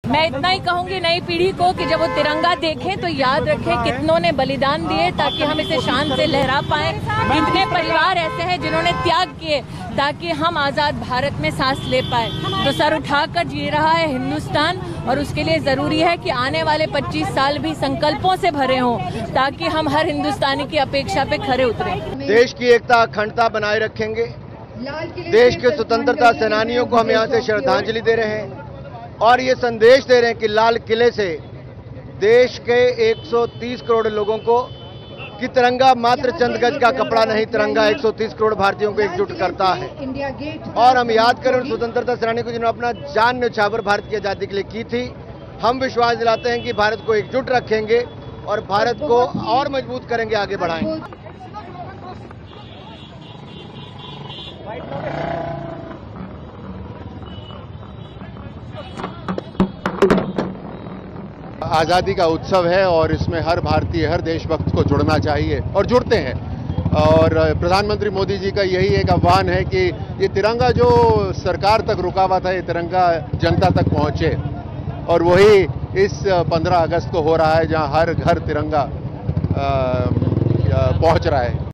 मैं इतना ही कहूंगी नई पीढ़ी को कि जब वो तिरंगा देखें तो याद रखें कितनों ने बलिदान दिए ताकि हम इसे शान से लहरा पाएं। कितने परिवार ऐसे हैं जिन्होंने त्याग किए ताकि हम आजाद भारत में सांस ले पाए। तो सर उठाकर जी रहा है हिंदुस्तान और उसके लिए जरूरी है कि आने वाले 25 साल भी संकल्पों से भरे हों ताकि हम हर हिंदुस्तानी की अपेक्षा पे खरे उतरें। देश की एकता अखंडता बनाए रखेंगे। देश के स्वतंत्रता सेनानियों को हम यहाँ से श्रद्धांजलि दे रहे हैं और ये संदेश दे रहे हैं कि लाल किले से देश के 130 करोड़ लोगों को कि तिरंगा मात्र चंद गज का कपड़ा नहीं, तिरंगा 130 करोड़ भारतीयों को एकजुट करता है। और हम याद करें उन स्वतंत्रता सेनानी को जिन्होंने अपना जान न्यौछावर भारत की आजादी के लिए की थी। हम विश्वास दिलाते हैं कि भारत को एकजुट रखेंगे और भारत को और मजबूत करेंगे, आगे बढ़ाएंगे। आज़ादी का उत्सव है और इसमें हर भारतीय, हर देशभक्त को जुड़ना चाहिए और जुड़ते हैं। और प्रधानमंत्री मोदी जी का यही एक आह्वान है कि ये तिरंगा जो सरकार तक रुका हुआ था, ये तिरंगा जनता तक पहुंचे और वही इस 15 अगस्त को हो रहा है जहां हर घर तिरंगा पहुंच रहा है।